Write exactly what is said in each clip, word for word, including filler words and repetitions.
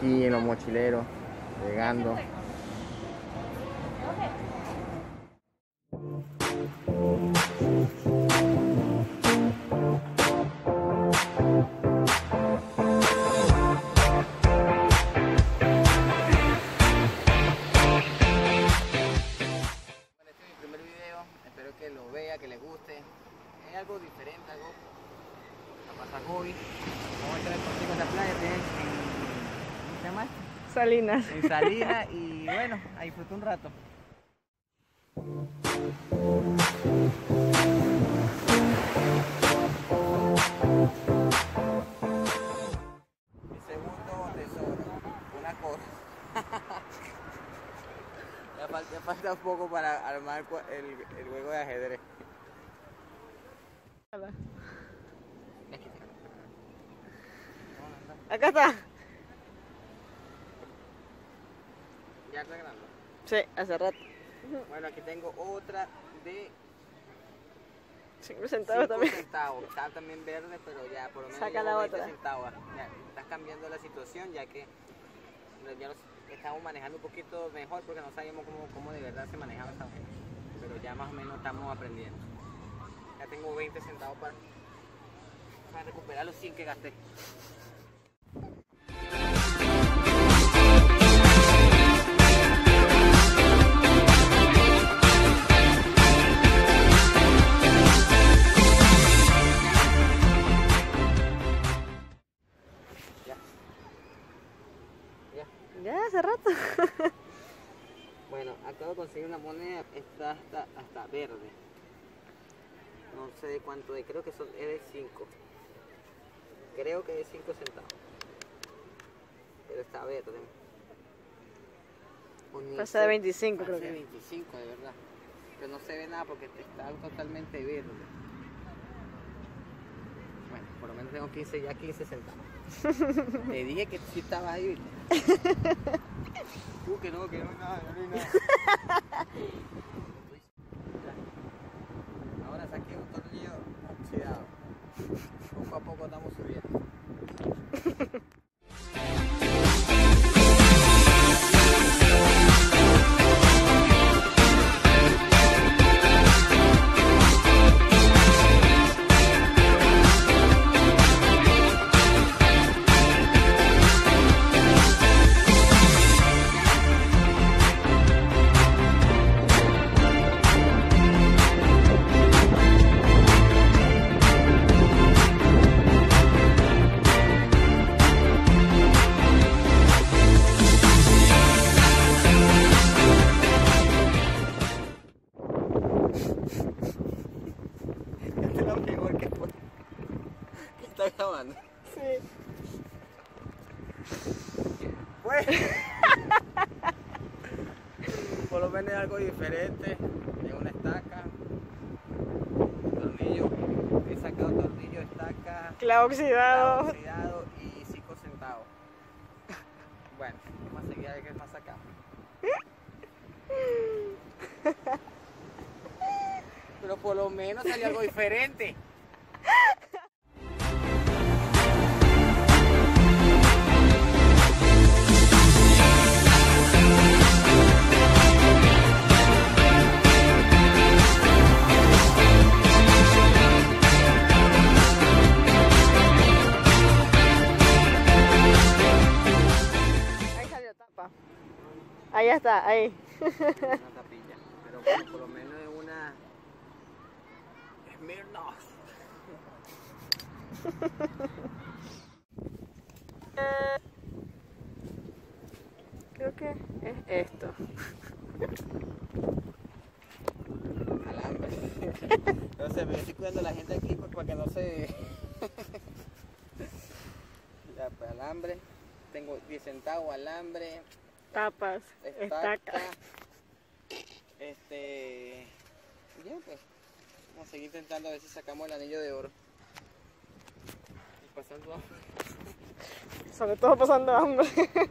aquí en los mochileros, llegando. Que lo vea, que les guste. Es algo diferente, algo a pasar hobby. Vamos a estar contigo en la playa, en, ¿cómo se llama? Salinas. En Salinas y bueno, a disfrutar un rato. Mi segundo tesoro, una cosa. Ya falta, ya falta un poco para armar el, el juego de ajedrez. Acá está. ¿Ya está grabando? Sí, hace rato. Bueno, aquí tengo otra de cinco centavos también. centavos. Está también verde, pero ya por lo menos saca la otra. centavos. Ya, estás cambiando la situación ya que ya nos estamos manejando un poquito mejor porque no sabíamos cómo, cómo de verdad se manejaba esta vaina. Pero ya más o menos estamos aprendiendo. Ya tengo veinte centavos para, para recuperar los cien que gasté. Ya, hace rato. Bueno, acabo de conseguir una moneda, está hasta, hasta verde. No sé de cuánto es, creo que son, es de cinco. Creo que es de cinco centavos. Pero está verde. Pasa de veinticinco, creo que. que. veinticinco, de verdad. Pero no se ve nada porque está totalmente verde. Bueno, por lo menos tengo quince, ya quince centavos. Te dije que sí estaba ahí. Tú que no, que no hay nada, no hay nada. Ahora saqué un tornillo oxidado. Poco a poco estamos subiendo. ¿Está grabando? Sí. Pues, por lo menos es algo diferente. Es una estaca, tornillo, he sacado tornillo, estaca, Clavo oxidado. clavo oxidado y cinco centavos. Bueno, vamos a seguir a ver qué más sacamos. Pero por lo menos salió algo diferente. Ahí está, ahí. Una tapilla, pero bueno, por lo menos es una Smirnoff. Creo que es esto. Alambre. No sé, pero estoy cuidando a la gente aquí para que no se... Ya, pues alambre. Tengo diez centavos, alambre. Tapas, Estaca. estaca. Este... Ya pues. Vamos a seguir intentando a ver si sacamos el anillo de oro. Y pasando hambre. Sobre todo pasando hambre.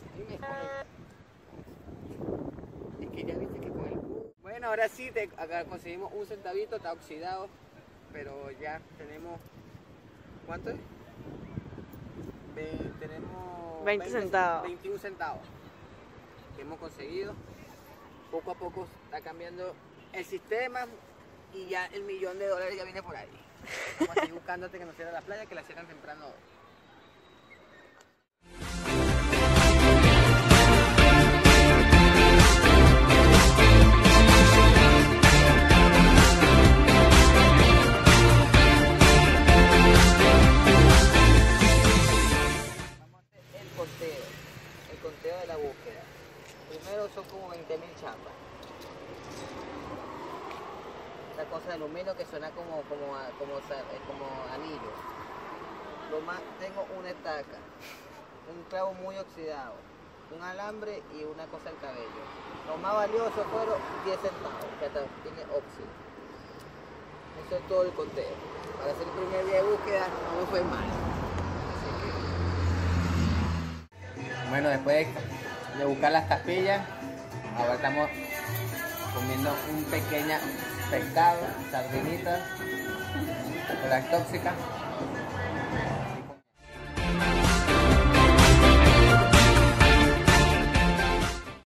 Es que ya viste que con el... Bueno, ahora sí, te, acá conseguimos un centavito, está oxidado. Pero ya tenemos... ¿Cuánto es? Ve, tenemos... veinte centavos. veintiún centavos que hemos conseguido. Poco a poco está cambiando el sistema y ya el millón de dólares ya viene por ahí. Vamos a seguir buscando antes que nos cierre la playa, que la cierran temprano hoy. El conteo, el conteo de la búsqueda. Primero son como veinte mil chapas. Esta cosa de aluminio que suena como, como, a- como, sa- eh, como anillo. Lo más, tengo una estaca, un clavo muy oxidado, un alambre y una cosa del cabello. Lo más valioso fueron diez centavos, que hasta tiene óxido. Eso es todo el conteo. Para hacer el primer día de búsqueda no me fue mal. Bueno, después de buscar las tapillas, ahora estamos comiendo un pequeño pescado, sardinitas, de las tóxicas.